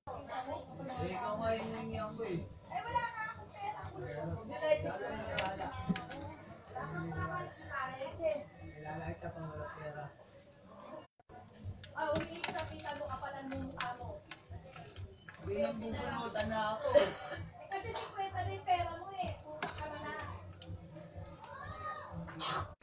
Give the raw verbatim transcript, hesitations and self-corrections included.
Eh, ikaw nga yung nangyayang ko eh. Eh, wala nga akong pera. Lalay na wala. Lalay ka pang wala pera. Ah, umiit sa pitago ka pala ng mukha mo. Hindi nang bubunutan na ako. Eh, kasi di kwenta rin pera mo eh. Puta ka na na.